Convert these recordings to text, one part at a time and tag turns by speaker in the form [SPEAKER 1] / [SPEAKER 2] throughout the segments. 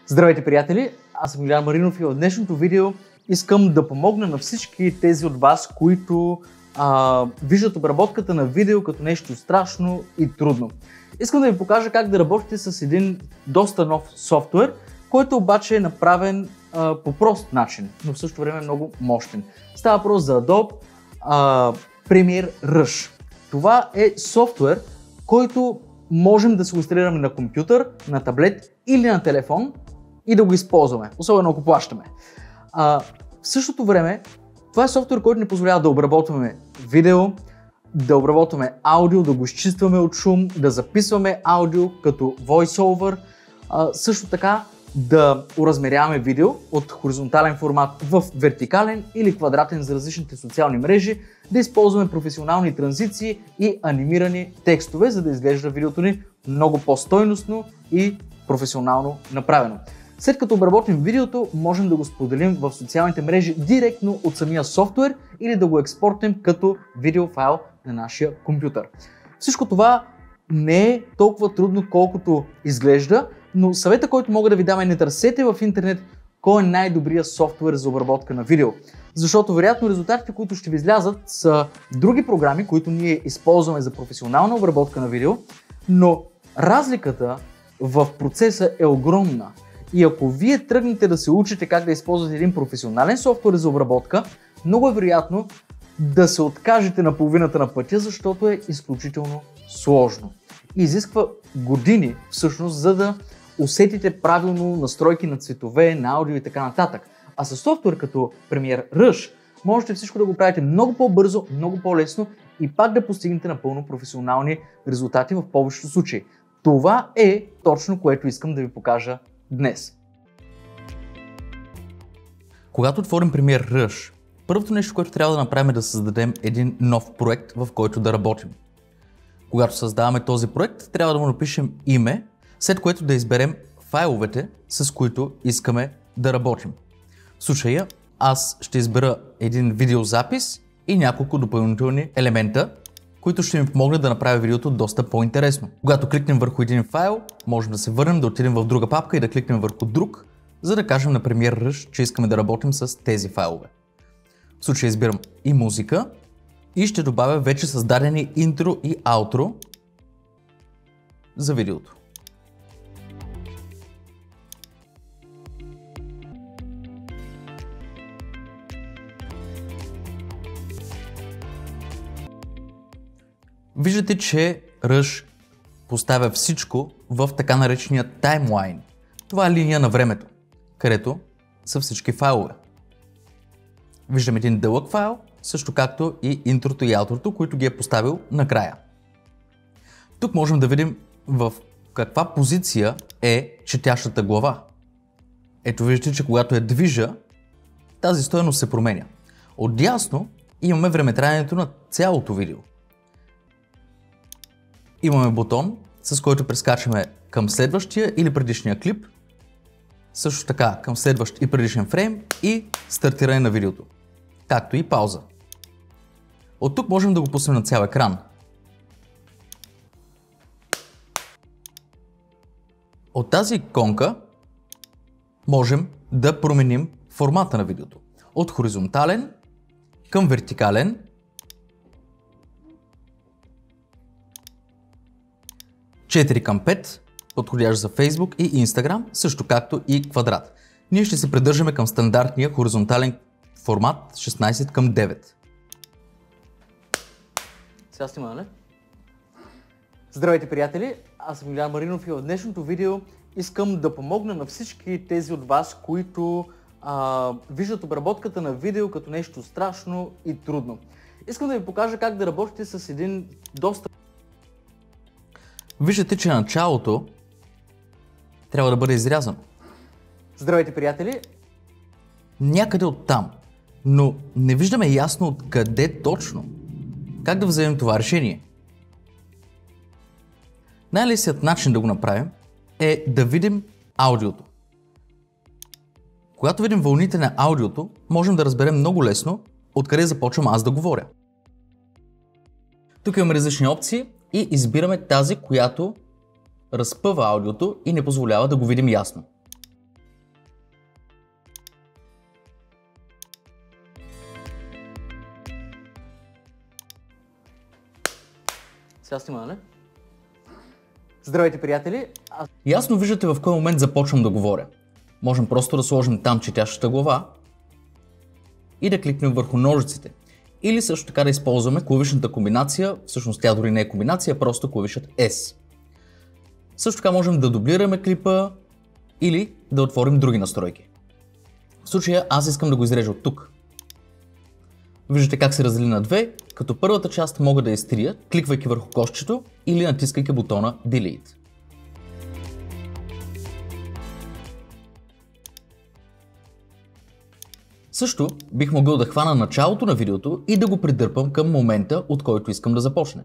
[SPEAKER 1] Здравейте, приятели! Аз съм Илиян Маринов и в днешното видео искам да помогна на всички тези от вас, които виждат обработката на видео като нещо страшно и трудно. Искам да ви покажа как да работите с един доста нов софтуер, който обаче е направен по прост начин, но в същото време много мощен. Става въпрос за Adobe Premiere Rush. Това е софтуер, който можем да се го инсталираме на компютър, на таблет или на телефон и да го използваме, особено ако плащаме. В същото време, това е софтуер, който ни позволява да обработваме видео, да обработваме аудио, да го изчистваме от шум, да записваме аудио като voiceover, също така да уразмеряваме видео от хоризонтален формат в вертикален или квадратен за различните социални мрежи, да използваме професионални транзиции и анимирани текстове, за да изглежда видеото ни много по-стойностно и професионално направено. След като обработим видеото, можем да го споделим в социалните мрежи директно от самия софтуер или да го експортнем като видеофайл на нашия компютър. Всичко това не е толкова трудно, колкото изглежда, но съвета, който мога да ви дам е: не търсете в интернет кой е най-добрият софтуер за обработка на видео. Защото вероятно резултатите, които ще ви излязат, са други програми, които ние използваме за професионална обработка на видео, но разликата в процеса е огромна. И ако вие тръгнете да се учите как да използвате един професионален софтуер за обработка, много е вероятно да се откажете на половината на пътя, защото е изключително сложно. И изисква години всъщност, за да усетите правилно настройки на цветове, на аудио и така нататък. А с софтуер като Premiere Rush можете всичко да го правите много по-бързо, много по-лесно и пак да постигнете напълно професионални резултати в повечето случаи. Това е точно което искам да ви покажа днес.
[SPEAKER 2] Когато отворим Premiere Rush, първото нещо, което трябва да направим, е да създадем един нов проект, в който да работим. Когато създаваме този проект, трябва да му напишем име, след което да изберем файловете, с които искаме да работим. В случая аз ще избера един видеозапис и няколко допълнителни елемента, които ще ми помогнат да направя видеото доста по-интересно. Когато кликнем върху един файл, можем да се върнем, да отидем в друга папка и да кликнем върху друг, за да кажем на Premiere Rush, че искаме да работим с тези файлове. В случая избирам и музика и ще добавя вече създадени интро и аутро за видеото. Виждате, че Rush поставя всичко в така наречения таймлайн. Това е линия на времето, където са всички файлове. Виждам един дълъг файл, също както и интрото и аутрото, които ги е поставил накрая. Тук можем да видим в каква позиция е четящата глава. Ето виждате, че когато я движа, тази стойност се променя. Отдясно имаме времетраенето на цялото видео. Имаме бутон, с който прескачаме към следващия или предишния клип, също така към следващ и предишен фрейм и стартиране на видеото, както и пауза. От тук можем да го пуснем на цял екран. От тази иконка можем да променим формата на видеото. От хоризонтален към вертикален, 4 към 5, подходящ за Facebook и Instagram, също както и квадрат. Ние ще се придържаме към стандартния хоризонтален формат 16 към 9.
[SPEAKER 1] Сега снима, нали? Здравейте, приятели! Аз съм Илиян Маринов и в днешното видео искам да помогна на всички тези от вас, които виждат обработката на видео като нещо страшно и трудно. Искам да ви покажа как да работите с един доста...
[SPEAKER 2] Виждате, че началото трябва да бъде изрязано.
[SPEAKER 1] Здравейте, приятели!
[SPEAKER 2] Някъде оттам, но не виждаме ясно откъде точно. Как да вземем това решение? Най-лесният начин да го направим е да видим аудиото. Когато видим вълните на аудиото, можем да разберем много лесно откъде започвам аз да говоря. Тук имаме различни опции и избираме тази, която разпъва аудиото и не позволява да го видим ясно.
[SPEAKER 1] Сега снима, нали? Здравейте, приятели!
[SPEAKER 2] Ясно виждате в кой момент започвам да говоря. Можем просто да сложим там четящата глава и да кликнем върху ножиците. Или също така да използваме клавишната комбинация, всъщност тя дори не е комбинация, просто клавишът S. Също така можем да дублираме клипа или да отворим други настройки. В случая аз искам да го изрежа от тук. Виждате как се раздели на две, като първата част мога да я изтрия, кликвайки върху кошчето или натискайки бутона Delete. Също бих могъл да хвана началото на видеото и да го придърпам към момента, от който искам да започне.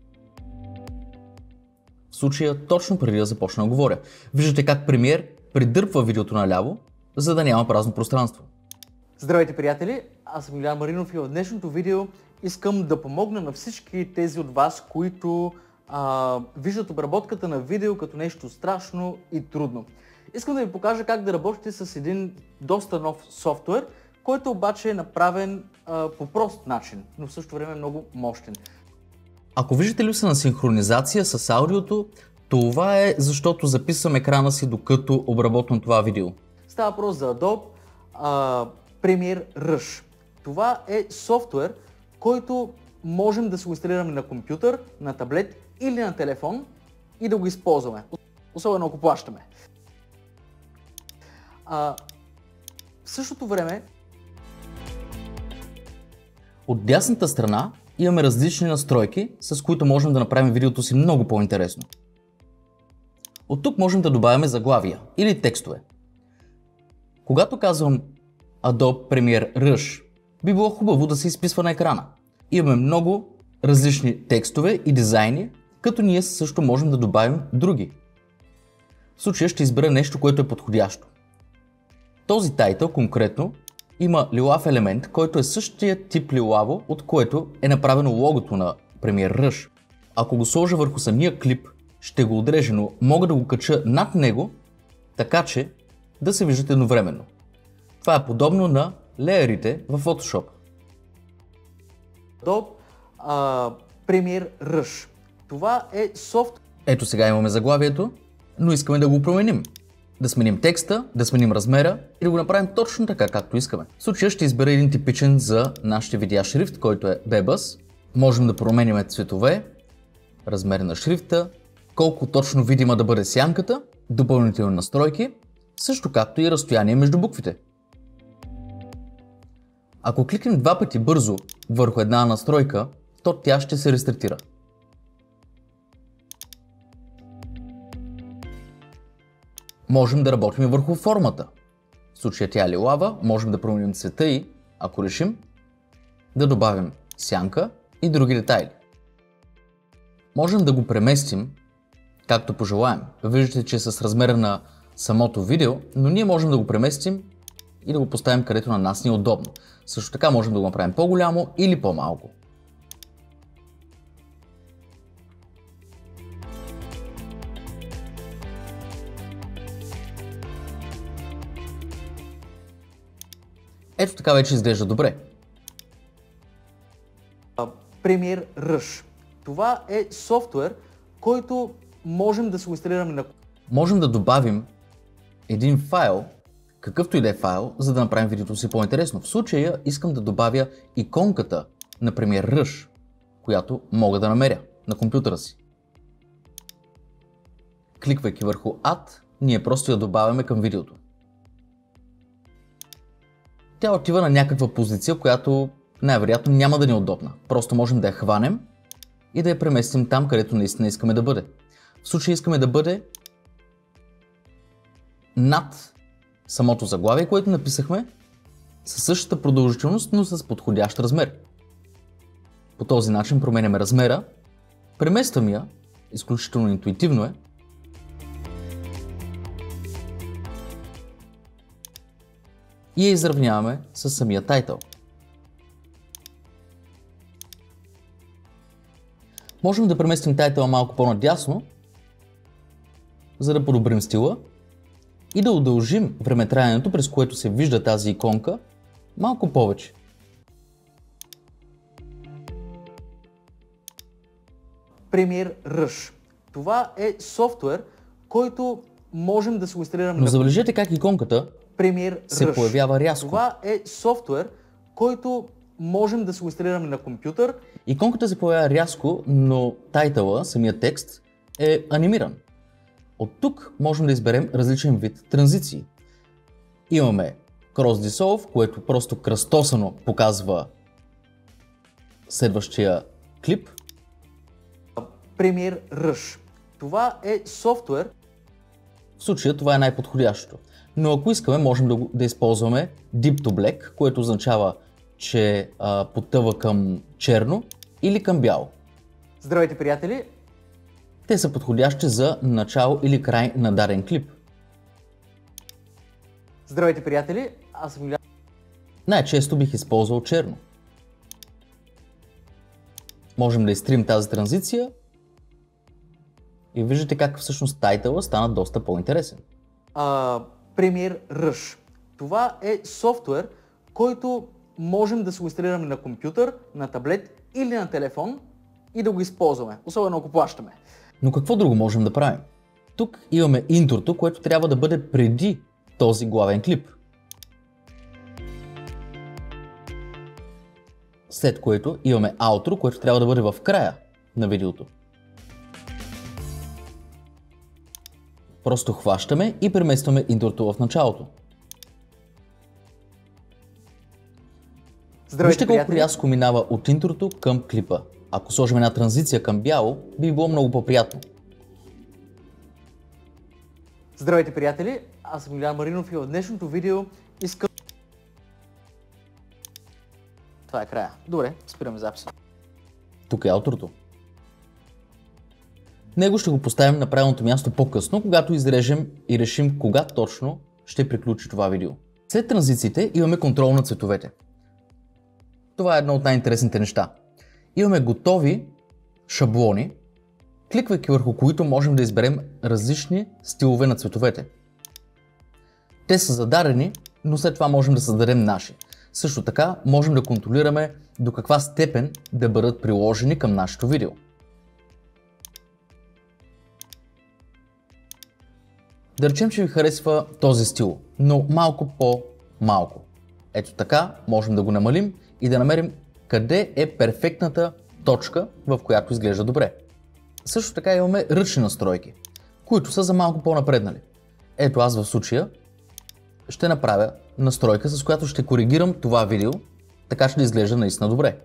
[SPEAKER 2] В случая точно преди да започна да говоря. Виждате как Premiere придърпва видеото наляво, за да няма празно пространство.
[SPEAKER 1] Здравейте, приятели! Аз съм Илиян Маринов и в днешното видео искам да помогна на всички тези от вас, които виждат обработката на видео като нещо страшно и трудно. Искам да ви покажа как да работите с един доста нов софтуер, който обаче е направен по прост начин, но в същото време е много мощен.
[SPEAKER 2] Ако виждате липса на синхронизация с аудиото, това е защото записвам екрана си докато обработвам това видео.
[SPEAKER 1] Става въпрос за Adobe Premiere Rush. Това е софтуер, който можем да се го инсталираме на компютър, на таблет или на телефон и да го използваме, особено ако плащаме. В същото време
[SPEAKER 2] от дясната страна имаме различни настройки, с които можем да направим видеото си много по-интересно. От тук можем да добавяме заглавия или текстове. Когато казвам Adobe Premiere Rush, би било хубаво да се изписва на екрана. Имаме много различни текстове и дизайни, като ние също можем да добавим други. В случая ще избера нещо, което е подходящо. Този тайтъл конкретно има лилав елемент, който е същия тип лилаво, от което е направено логото на Premiere Rush. Ако го сложа върху самия клип, ще го отрежа, но мога да го кача над него, така че да се виждат едновременно. Това е подобно на леерите в Photoshop.
[SPEAKER 1] Adobe Premiere Rush. Това е софтуер.
[SPEAKER 2] Ето сега имаме заглавието, но искаме да го променим. Да сменим текста, да сменим размера и да го направим точно така, както искаме. В случая ще избера един типичен за нашите видеа шрифт, който е Bebas. Можем да променим цветове, размер на шрифта, колко точно видима да бъде сянката, допълнителни настройки, също както и разстояние между буквите. Ако кликнем два пъти бързо върху една настройка, то тя ще се рестартира. Можем да работим върху формата. В случая тя е лилава, можем да променим цвета и, ако решим, да добавим сянка и други детайли. Можем да го преместим както пожелаем. Виждате, че е с размера на самото видео, но ние можем да го преместим и да го поставим където на нас ни е удобно. Също така можем да го направим по-голямо или по-малко. Ето така вече изглежда добре.
[SPEAKER 1] Premiere Rush. Това е софтуер, който можем да се го инсталираме на...
[SPEAKER 2] Можем да добавим един файл, какъвто и да е файл, за да направим видеото си по-интересно. В случая искам да добавя иконката на Premiere Rush, която мога да намеря на компютъра си. Кликвайки върху Add, ние просто я добавяме към видеото. Тя отива на някаква позиция, която най-вероятно няма да ни е удобна. Просто можем да я хванем и да я преместим там, където наистина искаме да бъде. В случая искаме да бъде над самото заглавие, което написахме, със същата продължителност, но с подходящ размер. По този начин променяме размера, премествам я, изключително интуитивно е, и я изравняваме с самия тайтъл. Можем да преместим тайтъла малко по-надясно, за да подобрим стила и да удължим времетраенето, през което се вижда тази иконка, малко повече.
[SPEAKER 1] Premiere Rush. Това е софтуер, който можем да се го инсталираме.
[SPEAKER 2] Но забележете как иконката се появява рязко.
[SPEAKER 1] Това е софтуер, който можем да се го инсталираме на компютър.
[SPEAKER 2] Иконката се появява рязко, но тайтъла, самият текст, е анимиран. От тук можем да изберем различен вид транзиции. Имаме Cross Dissolve, което просто кръстосано показва следващия клип.
[SPEAKER 1] Premiere Rush. Това е софтуер.
[SPEAKER 2] В случая това е най-подходящото. Но ако искаме, можем да използваме Deep to Black, което означава, че потъва към черно или към бяло.
[SPEAKER 1] Здравейте, приятели!
[SPEAKER 2] Те са подходящи за начало или край на даден клип.
[SPEAKER 1] Здравейте, приятели! Аз съм Илян.
[SPEAKER 2] Най-често бих използвал черно. Можем да изтрим тази транзиция и виждате как всъщност тайтъла стана доста по-интересен.
[SPEAKER 1] Premiere Rush. Това е софтуер, който можем да се го инсталираме на компютър, на таблет или на телефон и да го използваме, особено ако плащаме.
[SPEAKER 2] Но какво друго можем да правим? Тук имаме интрото, което трябва да бъде преди този главен клип. След което имаме аутро, което трябва да бъде в края на видеото. Просто хващаме и преместваме интрото в началото. Вижте колко рязко минава от интрото към клипа. Ако сложим една транзиция към бяло, би било много по-приятно.
[SPEAKER 1] Здравейте, приятели! Аз съм Илян Маринов и в днешното видео искам... Това е края. Добре, спираме записа.
[SPEAKER 2] Тук е аутрото. Него ще го поставим на правилното място по-късно, когато изрежем и решим кога точно ще приключи това видео. След транзициите имаме контрол на цветовете. Това е едно от най-интересните неща. Имаме готови шаблони, кликвайки върху които можем да изберем различни стилове на цветовете. Те са зададени, но след това можем да създадем наши. Също така можем да контролираме до каква степен да бъдат приложени към нашето видео. Да речем, че ви харесва този стил, но малко по-малко. Ето така можем да го намалим и да намерим къде е перфектната точка, в която изглежда добре. Също така имаме ръчни настройки, които са за малко по-напреднали. Ето аз в случая ще направя настройка, с която ще коригирам това видео, така че да изглежда наистина добре.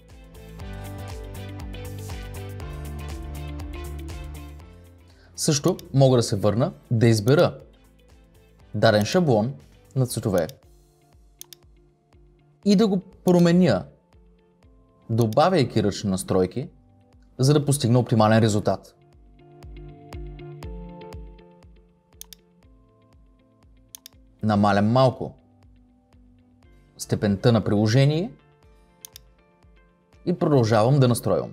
[SPEAKER 2] Също мога да се върна да избера даден шаблон на цветове и да го променя, добавяйки ръчни настройки, за да постигна оптимален резултат. Намалям малко степента на приложение и продължавам да настройвам.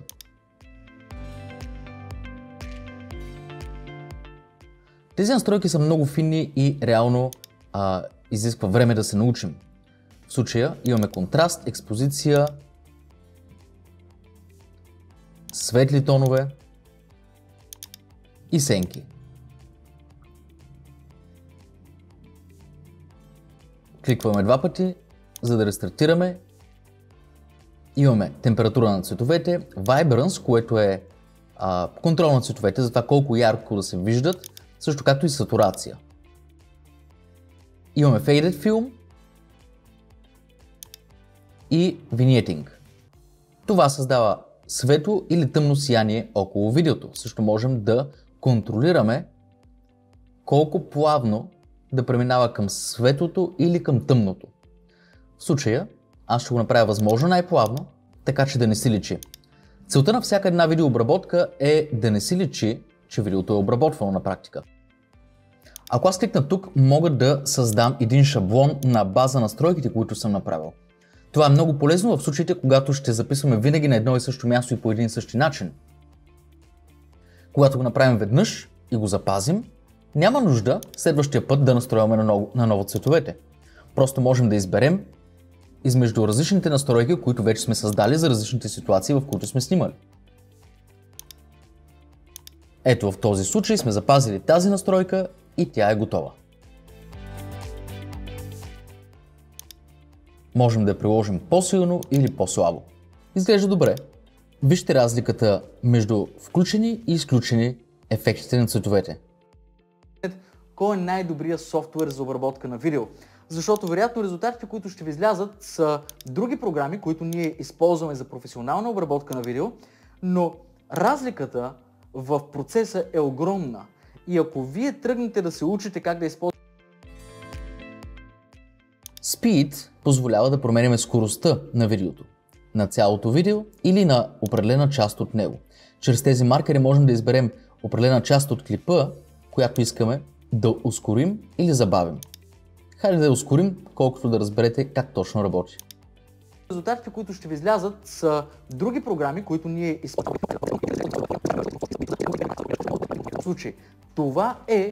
[SPEAKER 2] Тези настройки са много финни и реално изисква време да се научим. В случая имаме контраст, експозиция, светли тонове и сенки. Кликваме два пъти, за да рестартираме. Имаме температура на цветовете, Vibrance, което е контрол на цветовете, за това колко ярко да се виждат, също както и сатурация. Имаме Faded Film и Vignetting. Това създава светло или тъмно сияние около видеото. Също можем да контролираме колко плавно да преминава към светлото или към тъмното. В случая аз ще го направя възможно най-плавно, така че да не си личи. Целта на всяка една видеообработка е да не си личи, че видеото е обработвано на практика. Ако аз кликна тук, мога да създам един шаблон на база настройките, които съм направил. Това е много полезно в случаите, когато ще записваме винаги на едно и също място и по един и същи начин. Когато го направим веднъж и го запазим, няма нужда следващия път да настрояме на ново цветовете. Просто можем да изберем измежду различните настройки, които вече сме създали за различните ситуации, в които сме снимали. Ето в този случай сме запазили тази настройка и тя е готова. Можем да я приложим по-силно или по-слабо. Изглежда добре. Вижте разликата между включени и изключени ефектите на цветовете.
[SPEAKER 1] Кой е най-добрият софтуер за обработка на видео? Защото вероятно резултатите, които ще ви излязат, са други програми, които ние използваме за професионална обработка на видео, но разликата в процеса е огромна. И ако вие тръгнете да се учите как да използвате
[SPEAKER 2] Speed позволява да променяме скоростта на видеото, на цялото видео или на определена част от него. Чрез тези маркери можем да изберем определена част от клипа, която искаме да ускорим или забавим. Хайде да я ускорим, колкото да разберете как точно работи.
[SPEAKER 1] резултатите, които ще ви излязат, са други програми, които ние използваме. В случай, това е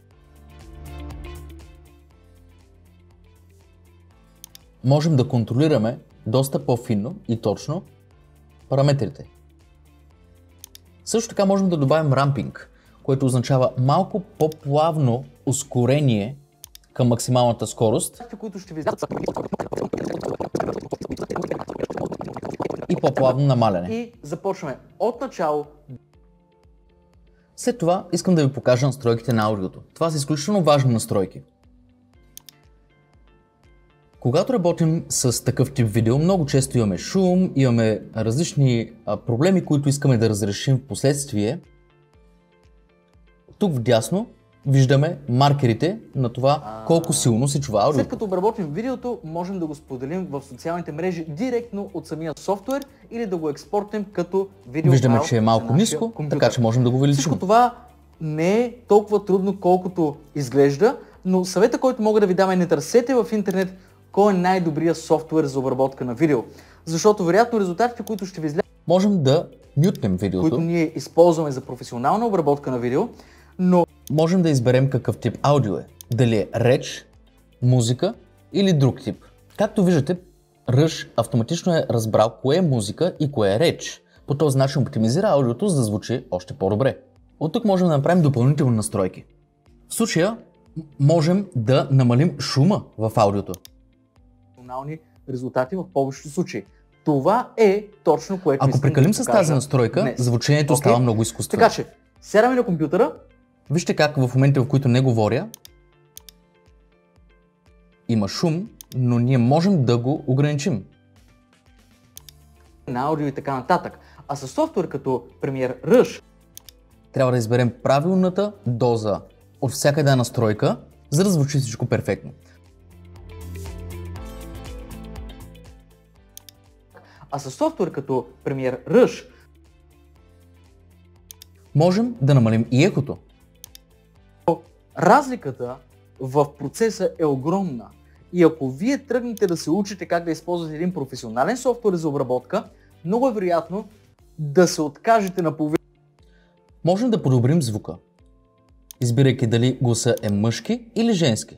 [SPEAKER 2] Можем да контролираме доста по-финно и точно параметрите. Също така можем да добавим рампинг, което означава малко по-плавно ускорение към максималната скорост
[SPEAKER 1] които ще ви излязат
[SPEAKER 2] и по-плавно намаляне.
[SPEAKER 1] и започваме от начало.
[SPEAKER 2] След това искам да ви покажа настройките на аудиото. Това са изключително важни настройки. Когато работим с такъв тип видео, много често имаме шум, имаме различни проблеми, които искаме да разрешим в последствие. Тук вдясно виждаме маркерите на това колко силно се чува аудиото.
[SPEAKER 1] След като обработим видеото, можем да го споделим в социалните мрежи директно от самия софтуер или да го експортнем като видео.
[SPEAKER 2] Виждаме, че е малко ниско, така че можем да го увеличим.
[SPEAKER 1] Всичко това не е толкова трудно, колкото изглежда, но съвета, който мога да ви дам е: не търсете в интернет кой е най-добрият софтуер за обработка на видео. Защото вероятно резултатите, които ще ви излязат,
[SPEAKER 2] можем да мютнем видеото,
[SPEAKER 1] които ние използваме за професионална обработка на видео, но
[SPEAKER 2] можем да изберем какъв тип аудио е. Дали е реч, музика или друг тип. Както виждате, Rush автоматично е разбрал кое е музика и кое е реч. По този начин оптимизира аудиото, за да звучи още по-добре. От тук можем да направим допълнителни настройки. В случая можем да намалим шума в аудиото.
[SPEAKER 1] професионални резултати в повечето случаи. Това е точно което
[SPEAKER 2] Ако
[SPEAKER 1] искам
[SPEAKER 2] прекалим
[SPEAKER 1] да
[SPEAKER 2] с
[SPEAKER 1] ви покажа
[SPEAKER 2] тази настройка,
[SPEAKER 1] днес.
[SPEAKER 2] звучението става много изкуствено.
[SPEAKER 1] Така че, сядаме на компютъра.
[SPEAKER 2] Вижте как в момента, в които не говоря, има шум, но ние можем да го ограничим.
[SPEAKER 1] На аудио и така нататък. А със софтуер като Premiere Rush
[SPEAKER 2] Трябва да изберем правилната доза от всяка една настройка, за да звучи всичко перфектно. Можем да намалим и екото.
[SPEAKER 1] разликата в процеса е огромна. И ако вие тръгнете да се учите как да използвате един професионален софтуер за обработка, много е вероятно да се откажете на половина.
[SPEAKER 2] Можем да подобрим звука, избирайки дали гласа е мъжки или женски.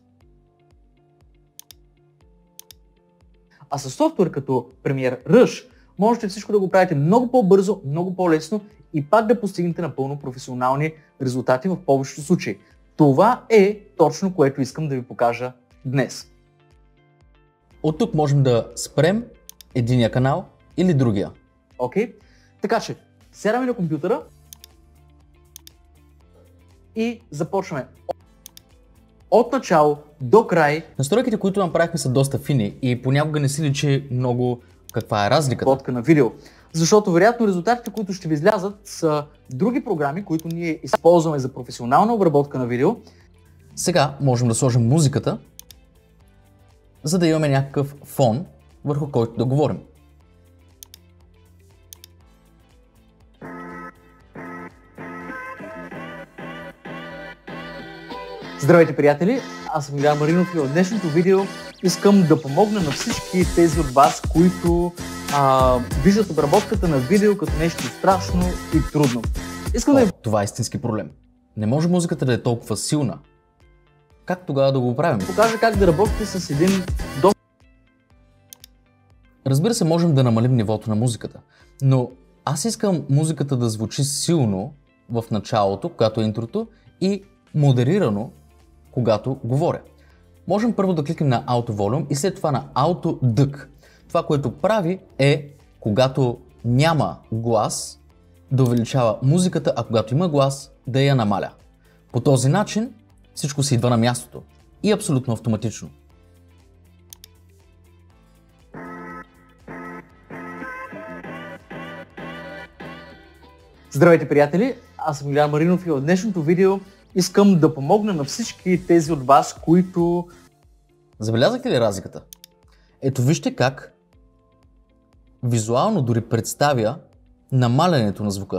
[SPEAKER 1] А със софтуер като Premiere Rush можете всичко да го правите много по-бързо, много по-лесно и пак да постигнете напълно професионални резултати в повечето случаи. Това е точно което искам да ви покажа днес.
[SPEAKER 2] От тук можем да спрем единия канал или другия.
[SPEAKER 1] Окей? Така че, сядаме на компютъра и започваме от начало до край.
[SPEAKER 2] Настройките, които направихме, са доста фини и понякога не си личи много каква е разликата.
[SPEAKER 1] Обработка на видео. Защото вероятно резултатите, които ще ви излязат, са други програми, които ние използваме за професионална обработка на видео.
[SPEAKER 2] Сега можем да сложим музиката, за да имаме някакъв фон, върху който да говорим.
[SPEAKER 1] Здравейте, приятели! Аз съм Илия Маринов и в днешното видео искам да помогна на всички тези от вас, които виждат обработката на видео като нещо страшно и трудно. Искам да ви
[SPEAKER 2] Това е истински проблем. Не може музиката да е толкова силна. Как тогава да го правим?
[SPEAKER 1] покажа как да работите с един доста
[SPEAKER 2] Разбира се, можем да намалим нивото на музиката, но аз искам музиката да звучи силно в началото, когато е интрото, и модерирано, когато говоря. Можем първо да кликнем на Auto Volume и след това на Auto Duck. Това, което прави е, когато няма глас, да увеличава музиката, а когато има глас, да я намаля. По този начин всичко си идва на мястото и абсолютно автоматично.
[SPEAKER 1] Здравейте, приятели! Аз съм Илиян Маринов и в днешното видео искам да помогна на всички тези от вас, които...
[SPEAKER 2] Забелязахте ли разликата? Ето вижте как визуално дори представя намалянето на звука.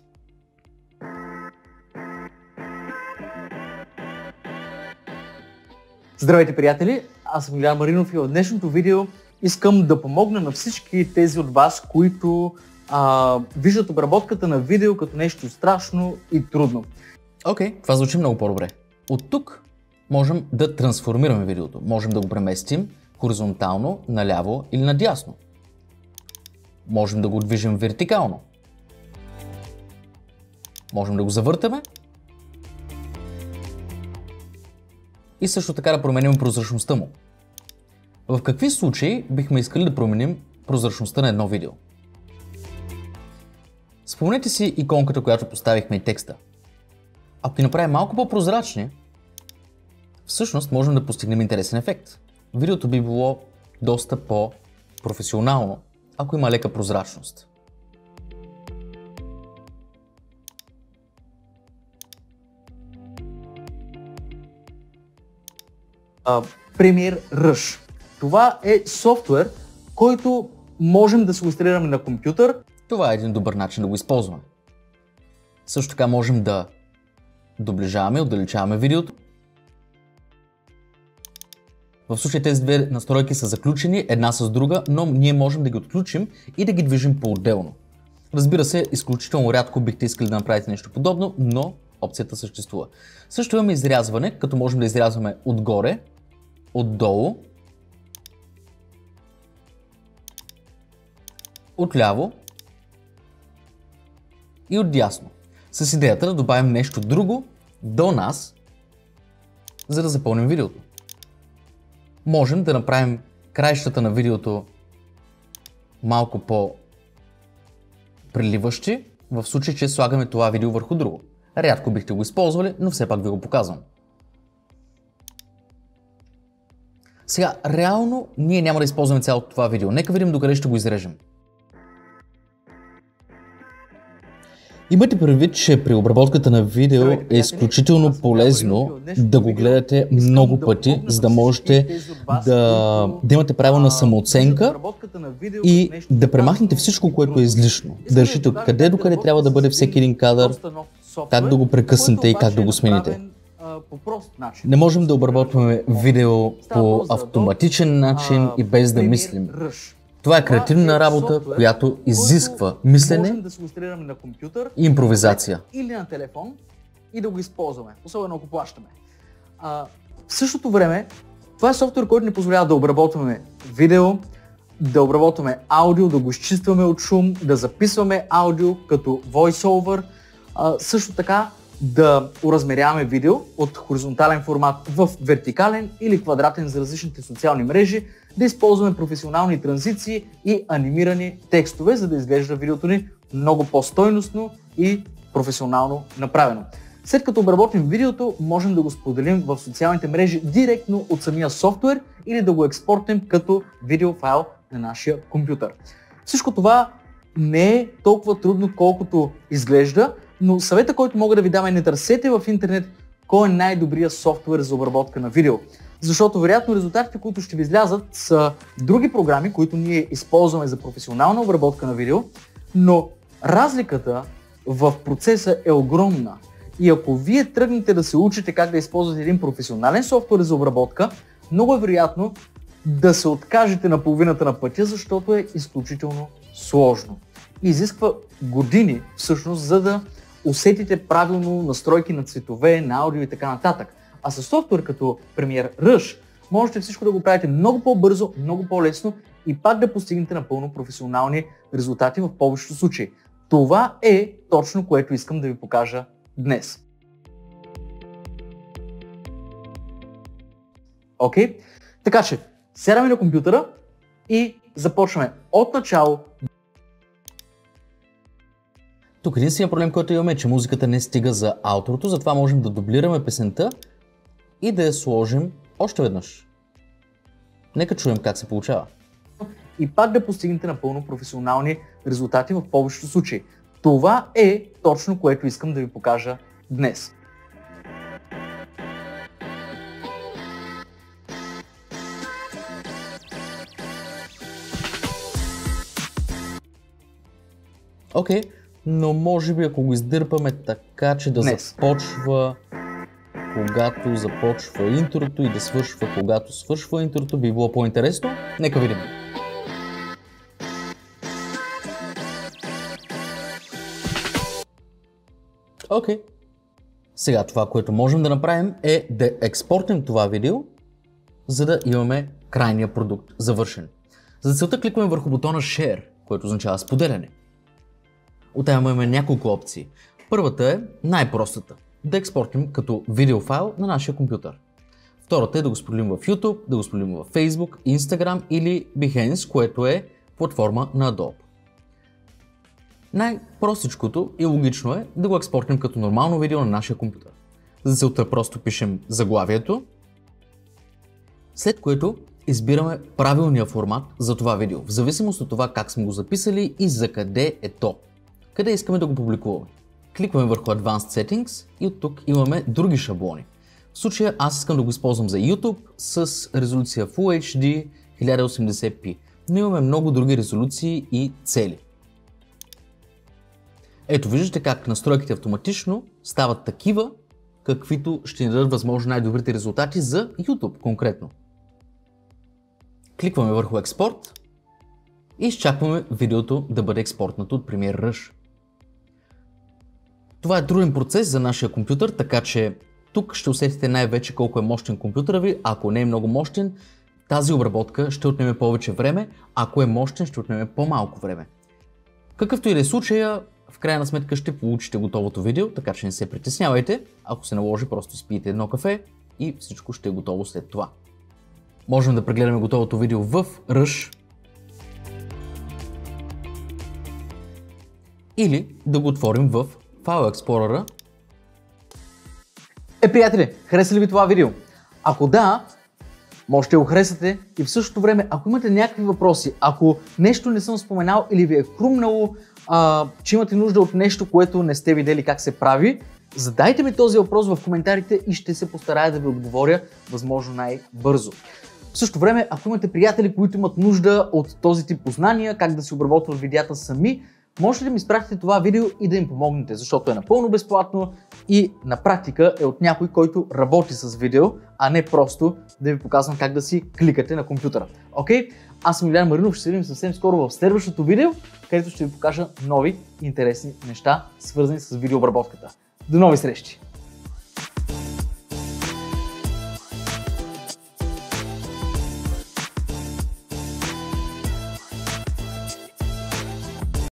[SPEAKER 1] Здравейте, приятели! Аз съм Илиян Маринов и в днешното видео искам да помогна на всички тези от вас, които виждат обработката на видео като нещо страшно и трудно.
[SPEAKER 2] Окей, това звучи много по-добре. От тук можем да трансформираме видеото. Можем да го преместим хоризонтално, наляво или надясно. Можем да го движим вертикално. Можем да го завъртаме. И също така да променим прозрачността му. В какви случаи бихме искали да променим прозрачността на едно видео? Спомнете си иконката, която поставихме и текста. Ако ги направим малко по-прозрачни, всъщност можем да постигнем интересен ефект. Видеото би било доста по-професионално, ако има лека прозрачност.
[SPEAKER 1] Premiere Rush. Това е софтуер, който можем да се инсталираме на компютър.
[SPEAKER 2] Това е един добър начин да го използваме. Също така можем да доближаваме и отдалечаваме видеото. В случай тези две настройки са заключени една с друга, но ние можем да ги отключим и да ги движим по-отделно. Разбира се, изключително рядко бихте искали да направите нещо подобно, но опцията съществува. Също имаме изрязване, като можем да изрязваме отгоре, отдолу, отляво и отдясно. С идеята да добавим нещо друго до нас, за да запълним видеото. Можем да направим краищата на видеото малко по-приливащи, в случай, че слагаме това видео върху друго. Рядко бихте го използвали, но все пак ви го показвам. Сега, реално ние няма да използваме цялото това видео. Нека видим докъде ще го изрежем. Имайте предвид, че при обработката на видео е изключително полезно да го гледате много пъти, за да можете да имате правилна самооценка и да премахнете всичко, което е излишно. Да решите откъде до къде трябва да бъде всеки един кадър, как да го прекъснете и как да го смените. Не можем да обработваме видео по автоматичен начин и без да мислим. Това е креативна работа, която изисква мислене и импровизация.
[SPEAKER 1] Или на телефон и да го използваме, особено ако плащаме. В същото време, това е софтуер, който ни позволява да обработваме видео, да обработваме аудио, да го изчистваме от шум, да записваме аудио като voice-over, също така да уразмеряваме видео от хоризонтален формат в вертикален или квадратен за различните социални мрежи, да използваме професионални транзиции и анимирани текстове, за да изглежда видеото ни много по-стойностно и професионално направено. След като обработим видеото, можем да го споделим в социалните мрежи директно от самия софтуер или да го експортнем като видеофайл на нашия компютър. Всичко това не е толкова трудно, колкото изглежда, но съвета, който мога да ви дам е: не търсете в интернет кой е най-добрият софтуер за обработка на видео. Защото вероятно резултатите, които ще ви излязат, са други програми, които ние използваме за професионална обработка на видео, но разликата в процеса е огромна. И ако вие тръгнете да се учите как да използвате един професионален софтуер за обработка, много е вероятно да се откажете на половината на пътя, защото е изключително сложно. И изисква години всъщност, за да усетите правилно настройки на цветове, на аудио и така нататък. А с софтуер като Premiere Rush можете всичко да го правите много по-бързо, много по-лесно и пак да постигнете напълно професионални резултати в повечето случаи. Това е точно което искам да ви покажа днес. Окей? Така че, сядаме на компютъра и започваме от начало.
[SPEAKER 2] Тук единственият проблем, който имаме е, че музиката не стига за аутрото, затова можем да дублираме песента и да я сложим още веднъж. Нека чуем как се получава.
[SPEAKER 1] И пак да постигнете напълно професионални резултати в повечето случаи. Това е точно което искам да ви покажа днес.
[SPEAKER 2] Окей, но може би ако го издърпаме така, че да започва когато започва интрото и да свършва когато свършва интрото, би било по-интересно. Нека видим. Окей. Сега това, което можем да направим е да експортнем това видео, за да имаме крайния продукт завършен. За целта кликваме върху бутона Share, което означава споделяне. Оттам имаме няколко опции. Първата е най-простата. Да експортнем като видеофайл на нашия компютър. Втората е да го споделим в YouTube, да го споделим в Facebook, Instagram или Behance, което е платформа на Adobe. Най-простичкото и логично е да го експортнем като нормално видео на нашия компютър. За целта просто пишем заглавието, след което избираме правилния формат за това видео, в зависимост от това как сме го записали и за къде е то. Къде искаме да го публикуваме. Кликваме върху Advanced Settings и от тук имаме други шаблони. В случая аз искам да го използвам за YouTube с резолюция Full HD 1080p, но имаме много други резолюции и цели. Ето виждате как настройките автоматично стават такива, каквито ще ни дадат възможно най-добрите резултати за YouTube конкретно. Кликваме върху експорт и изчакваме видеото да бъде експортнато от Premiere Rush. Това е труден процес за нашия компютър, така че тук ще усетите най-вече колко е мощен компютъра ви. Ако не е много мощен, тази обработка ще отнеме повече време, ако е мощен, ще отнеме по-малко време. Какъвто и да е случая, в крайна сметка ще получите готовото видео, така че не се притеснявайте. Ако се наложи, просто спиете едно кафе и всичко ще е готово след това. Можем да прегледаме готовото видео в Rush или да го отворим в File Explorer.
[SPEAKER 1] Приятели, хареса ли ви това видео? Ако да, можете да го харесате и в същото време, ако имате някакви въпроси, ако нещо не съм споменал или ви е хрумнало, че имате нужда от нещо, което не сте видели как се прави, задайте ми този въпрос в коментарите и ще се постарая да ви отговоря възможно най-бързо. В същото време, ако имате приятели, които имат нужда от този тип познания, как да си обработват видеята сами, можете да ми изпратите това видео и да им помогнете, защото е напълно безплатно и на практика е от някой, който работи с видео, а не просто да ви показвам как да си кликате на компютъра. Окей? Аз съм Илиян Маринов, ще се видим съвсем скоро в следващото видео, където ще ви покажа нови интересни неща, свързани с видеообработката. До нови срещи!